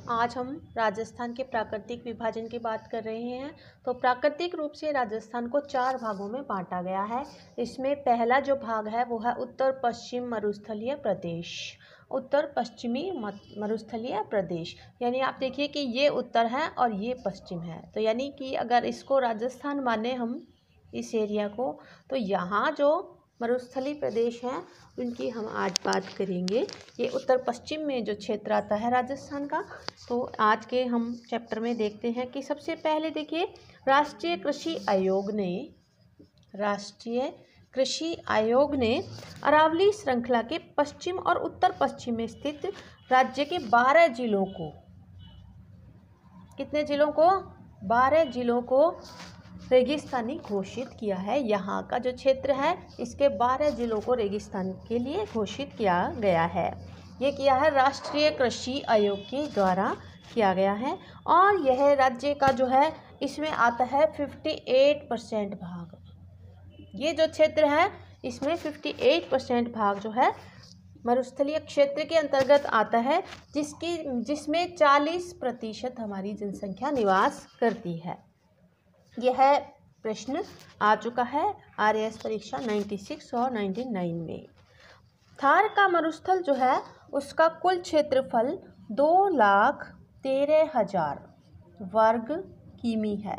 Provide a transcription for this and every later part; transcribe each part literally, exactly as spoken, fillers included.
आज हम राजस्थान के प्राकृतिक विभाजन की बात कर रहे हैं। तो प्राकृतिक रूप से राजस्थान को चार भागों में बांटा गया है। इसमें पहला जो भाग है वो है उत्तर पश्चिम मरुस्थलीय प्रदेश। उत्तर पश्चिमी मरुस्थलीय प्रदेश यानी आप देखिए कि ये उत्तर है और ये पश्चिम है। तो यानी कि अगर इसको राजस्थान माने हम इस एरिया को, तो यहाँ जो मरुस्थलीय प्रदेश हैं उनकी हम आज बात करेंगे। ये उत्तर पश्चिम में जो क्षेत्र आता है राजस्थान का। तो आज के हम चैप्टर में देखते हैं कि सबसे पहले देखिए, राष्ट्रीय कृषि आयोग ने राष्ट्रीय कृषि आयोग ने अरावली श्रृंखला के पश्चिम और उत्तर पश्चिम में स्थित राज्य के बारह जिलों को, कितने जिलों को? बारह जिलों को रेगिस्तानी घोषित किया है। यहाँ का जो क्षेत्र है इसके बारह जिलों को रेगिस्तान के लिए घोषित किया गया है। ये किया है राष्ट्रीय कृषि आयोग के द्वारा किया गया है। और यह राज्य का जो है इसमें आता है अट्ठावन परसेंट भाग। ये जो क्षेत्र है इसमें अट्ठावन परसेंट भाग जो है मरुस्थलीय क्षेत्र के अंतर्गत आता है, जिसकी जिसमें चालीस प्रतिशत हमारी जनसंख्या निवास करती है। यह प्रश्न आ चुका है आर ए एस परीक्षा छियानवे और निन्यानवे में। थार का मरुस्थल जो है उसका कुल क्षेत्रफल दो लाख तेरह हजार वर्ग किमी है।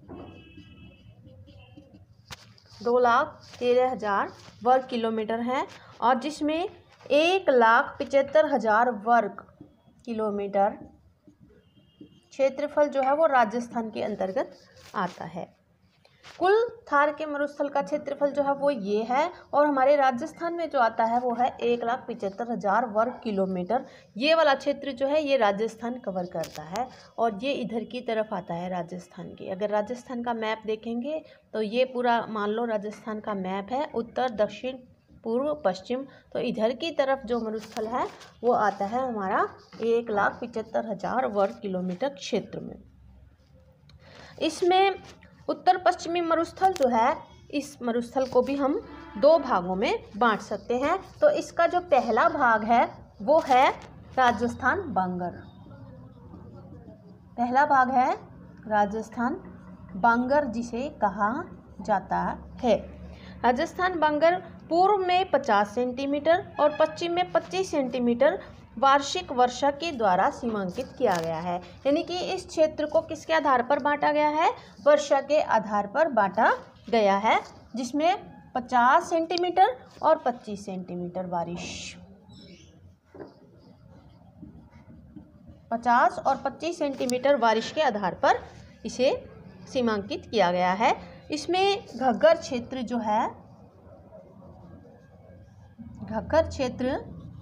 दो लाख तेरह हजार वर्ग किलोमीटर है और जिसमें एक लाख पिचहत्तर हजार वर्ग किलोमीटर क्षेत्रफल जो है वो राजस्थान के अंतर्गत आता है। कुल थार के मरुस्थल का क्षेत्रफल जो है वो ये है और हमारे राजस्थान में जो आता है वो है एक लाख पिचहत्तर हजार वर्ग किलोमीटर। ये वाला क्षेत्र जो है ये राजस्थान कवर करता है और ये इधर की तरफ आता है राजस्थान के। अगर राजस्थान का मैप देखेंगे तो ये पूरा मान लो राजस्थान का मैप है, उत्तर दक्षिण पूर्व पश्चिम। तो इधर की तरफ जो मरुस्थल है वो आता है हमारा एक लाख पिचहत्तर हजार वर्ग किलोमीटर क्षेत्र में। इसमें उत्तर पश्चिमी मरुस्थल जो है, इस मरुस्थल को भी हम दो भागों में बांट सकते हैं। तो इसका जो पहला भाग है वो है राजस्थान बांगर। पहला भाग है राजस्थान बांगर जिसे कहा जाता है। राजस्थान बांगर पूर्व में पचास सेंटीमीटर और पश्चिम में पच्चीस सेंटीमीटर वार्षिक वर्षा के द्वारा सीमांकित किया गया है। यानी कि इस क्षेत्र को किसके आधार पर बांटा गया है? वर्षा के आधार पर बांटा गया है, जिसमें पचास सेंटीमीटर और पच्चीस सेंटीमीटर बारिश पचास और पच्चीस सेंटीमीटर बारिश के आधार पर इसे सीमांकित किया गया है। इसमें घग्गर क्षेत्र जो है, घग्गर क्षेत्र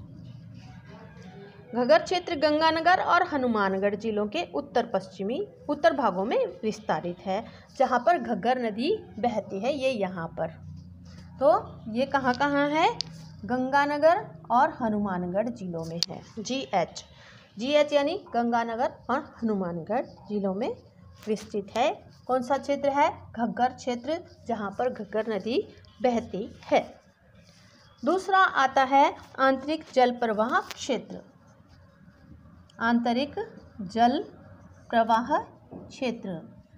घग्गर क्षेत्र गंगानगर और हनुमानगढ़ जिलों के उत्तर पश्चिमी उत्तर भागों में विस्तारित है, जहाँ पर घग्गर नदी बहती है। ये यहाँ पर, तो ये कहाँ कहाँ है? गंगानगर और हनुमानगढ़ जिलों में है। जी एच जी एच यानी गंगानगर और हनुमानगढ़ जिलों में विस्तृत है। कौन सा क्षेत्र है? घग्गर क्षेत्र, जहाँ पर घग्गर नदी बहती है। दूसरा आता है आंतरिक जल प्रवाह क्षेत्र। आंतरिक जल प्रवाह क्षेत्र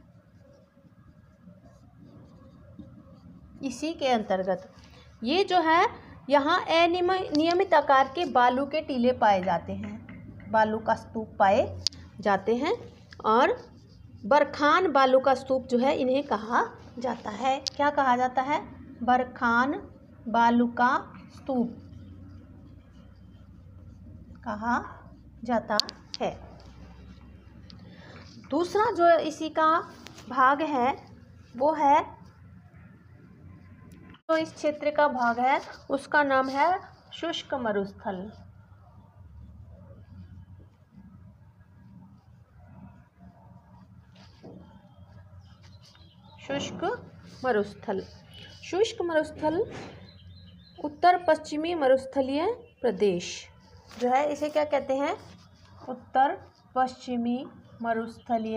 इसी के अंतर्गत ये जो है, यहाँ अनियमित आकार के बालू के टीले पाए जाते हैं, बालू का स्तूप पाए जाते हैं और बरखान बालू का स्तूप जो है इन्हें कहा जाता है। क्या कहा जाता है? बरखान बालू का स्तूप कहा जाता है। दूसरा जो इसी का भाग है वो है, तो इस क्षेत्र का भाग है उसका नाम है शुष्क मरुस्थल। शुष्क मरुस्थल शुष्क मरुस्थल उत्तर पश्चिमी मरुस्थलीय प्रदेश जो है, इसे क्या कहते हैं? उत्तर पश्चिमी मरुस्थलीय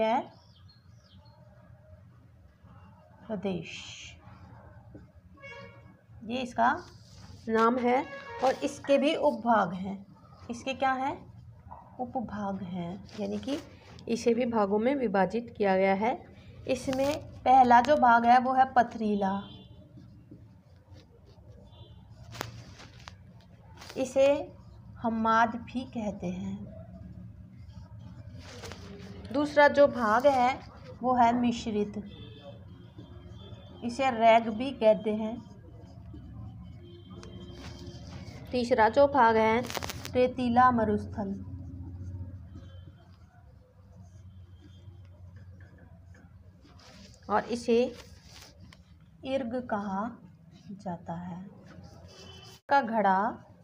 प्रदेश, ये इसका नाम है। और इसके भी उपभाग हैं। इसके क्या है? उपभाग हैं, यानी कि इसे भी भागों में विभाजित किया गया है। इसमें पहला जो भाग है वो है पथरीला, इसे हम्माद भी कहते हैं। दूसरा जो भाग है वो है मिश्रित, इसे रैग भी कहते हैं। तीसरा जो भाग है रेतीला मरुस्थल, और इसे इर्ग कहा जाता है। का घड़ा,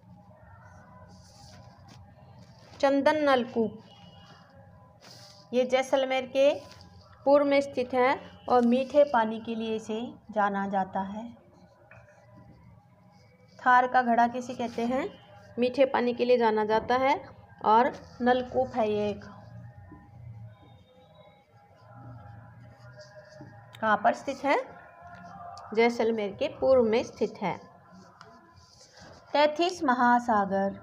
चंदन नलकूप, ये जैसलमेर के पूर्व में स्थित है और मीठे पानी के लिए इसे जाना जाता है। थार का घड़ा किसे कहते हैं? मीठे पानी के लिए जाना जाता है, और नलकूप है ये एक। कहाँ पर स्थित है? जैसलमेर के पूर्व में स्थित है। तैतीस महासागर,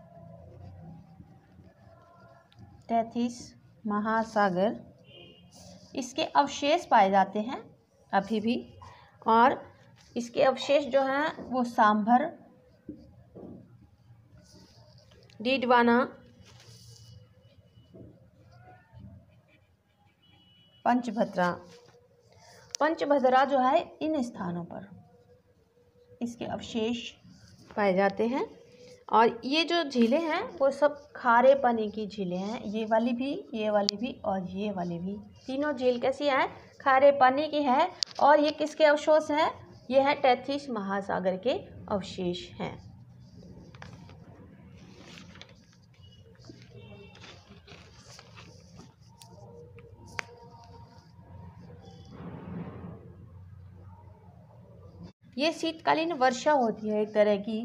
तैतीस महासागर, इसके अवशेष पाए जाते हैं अभी भी, और इसके अवशेष जो हैं वो सांभर, डीडवाना, पंचभद्रा, पंचभद्रा जो है इन स्थानों पर इसके अवशेष पाए जाते हैं। और ये जो झीलें हैं वो सब खारे पानी की झीलें हैं, ये वाली भी, ये वाली भी और ये वाली भी। तीनों झील कैसी है? खारे पानी की है। और ये किसके अवशेष हैं? ये है तैतीस महासागर के अवशेष हैं। ये शीतकालीन वर्षा होती है एक तरह की,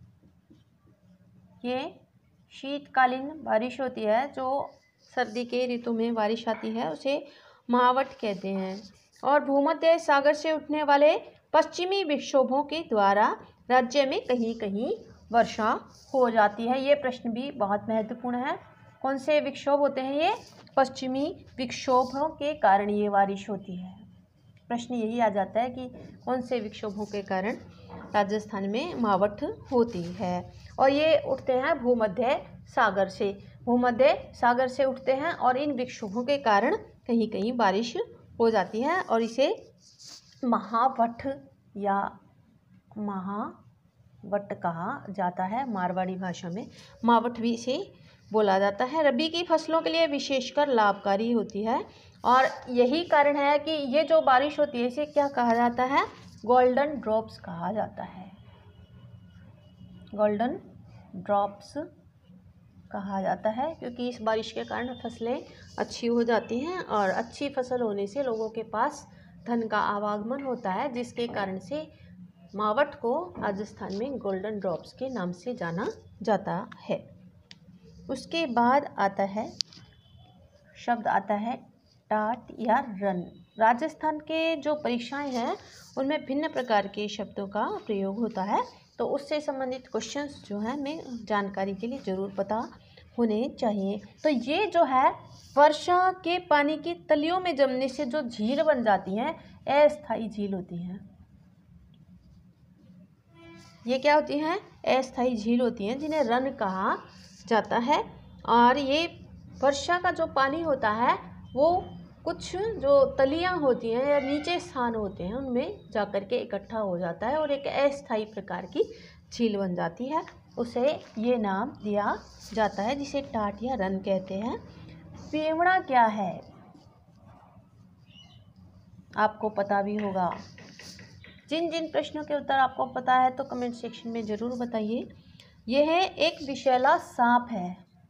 ये शीतकालीन बारिश होती है, जो सर्दी के ऋतु में बारिश आती है उसे महावट कहते हैं। और भूमध्य सागर से उठने वाले पश्चिमी विक्षोभों के द्वारा राज्य में कहीं कहीं वर्षा हो जाती है। ये प्रश्न भी बहुत महत्वपूर्ण है। कौन से विक्षोभ होते हैं? ये पश्चिमी विक्षोभों के कारण ये बारिश होती है। प्रश्न यही आ जाता है कि कौन से विक्षोभों के कारण राजस्थान में महावट होती है। और ये उठते हैं भूमध्य सागर से, भूमध्य सागर से उठते हैं और इन विक्षोभों के कारण कहीं कहीं बारिश हो जाती है, और इसे महावट या महावट कहा जाता है। मारवाड़ी भाषा में महावट भी इसे बोला जाता है। रबी की फसलों के लिए विशेषकर लाभकारी होती है, और यही कारण है कि ये जो बारिश होती है इसे क्या कहा जाता है? गोल्डन ड्रॉप्स कहा जाता है। गोल्डन ड्रॉप्स कहा जाता है, क्योंकि इस बारिश के कारण फसलें अच्छी हो जाती हैं, और अच्छी फसल होने से लोगों के पास धन का आवागमन होता है, जिसके कारण से मावट को राजस्थान में गोल्डन ड्रॉप्स के नाम से जाना जाता है। उसके बाद आता है शब्द आता है टाट या रन। राजस्थान के जो परीक्षाएं हैं उनमें भिन्न प्रकार के शब्दों का प्रयोग होता है, तो उससे संबंधित क्वेश्चंस जो हैं हमें जानकारी के लिए ज़रूर पता होने चाहिए। तो ये जो है वर्षा के पानी की तलियों में जमने से जो झील बन जाती हैं, अस्थायी झील होती हैं। ये क्या होती हैं? अस्थायी झील होती हैं, जिन्हें रन कहा जाता है। और ये वर्षा का जो पानी होता है वो कुछ जो तलियां होती हैं या नीचे स्थान होते हैं उनमें जाकर के इकट्ठा हो जाता है और एक अस्थायी प्रकार की झील बन जाती है। उसे ये नाम दिया जाता है जिसे टाट या रन कहते हैं। पेवड़ा क्या है? आपको पता भी होगा। जिन जिन प्रश्नों के उत्तर आपको पता है तो कमेंट सेक्शन में ज़रूर बताइए। यह एक विषैला सांप है,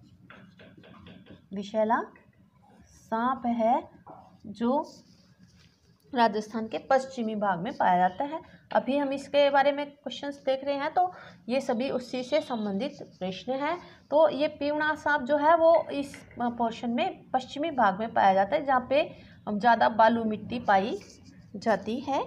विषैला सांप है जो राजस्थान के पश्चिमी भाग में पाया जाता है। अभी हम इसके बारे में क्वेश्चंस देख रहे हैं, तो ये सभी उसी से संबंधित प्रश्न हैं। तो ये पेवड़ा सांप जो है वो इस पोर्शन में पश्चिमी भाग में पाया जाता है, जहाँ पे ज़्यादा बालू मिट्टी पाई जाती है।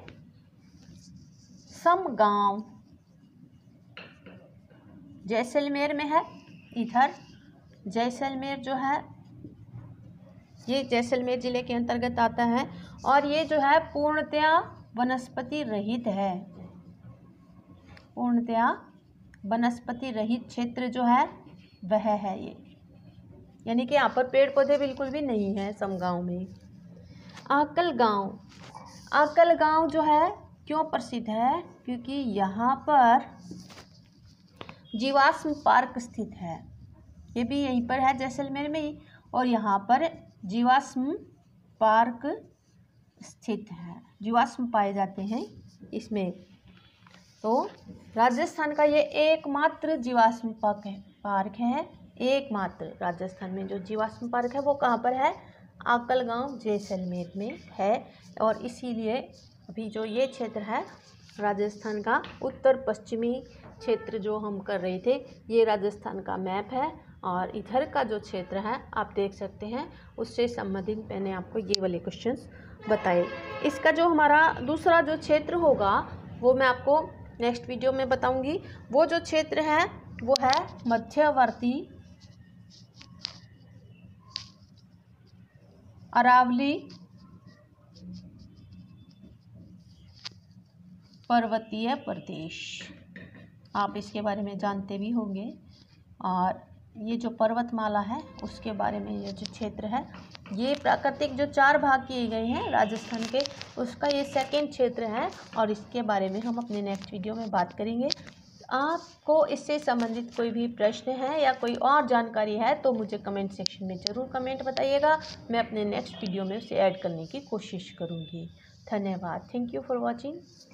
समगांव जैसलमेर में है, इधर जैसलमेर जो है ये जैसलमेर ज़िले के अंतर्गत आता है और ये जो है पूर्णतया वनस्पति रहित है। पूर्णतया वनस्पति रहित क्षेत्र जो है वह है ये, यानी कि यहाँ पर पेड़ पौधे बिल्कुल भी नहीं है समगांव में। आकल गांव, आकल गांव जो है क्यों प्रसिद्ध है? क्योंकि यहाँ पर जीवाश्म पार्क स्थित है। ये भी यहीं पर है जैसलमेर में ही, और यहाँ पर जीवाश्म पार्क स्थित है। जीवाश्म पाए जाते हैं इसमें। तो राजस्थान का ये एकमात्र जीवाश्म पार्क है पार्क है एकमात्र राजस्थान में जो जीवाश्म पार्क है वो कहाँ पर है? आकल गांव जैसलमेर में है। और इसीलिए अभी जो ये क्षेत्र है राजस्थान का उत्तर पश्चिमी क्षेत्र जो हम कर रहे थे, ये राजस्थान का मैप है और इधर का जो क्षेत्र है आप देख सकते हैं, उससे संबंधित मैंने आपको ये वाले क्वेश्चंस बताए। इसका जो हमारा दूसरा जो क्षेत्र होगा वो मैं आपको नेक्स्ट वीडियो में बताऊंगी। वो जो क्षेत्र है वो है मध्यवर्ती अरावली पर्वतीय प्रदेश। आप इसके बारे में जानते भी होंगे। और ये जो पर्वतमाला है उसके बारे में ये जो क्षेत्र है, ये प्राकृतिक जो चार भाग किए गए हैं राजस्थान के, उसका ये सेकंड क्षेत्र है और इसके बारे में हम अपने नेक्स्ट वीडियो में बात करेंगे। आपको इससे संबंधित कोई भी प्रश्न है या कोई और जानकारी है तो मुझे कमेंट सेक्शन में ज़रूर कमेंट बताइएगा। मैं अपने नेक्स्ट वीडियो में उसे ऐड करने की कोशिश करूँगी। धन्यवाद। Thank you for watching.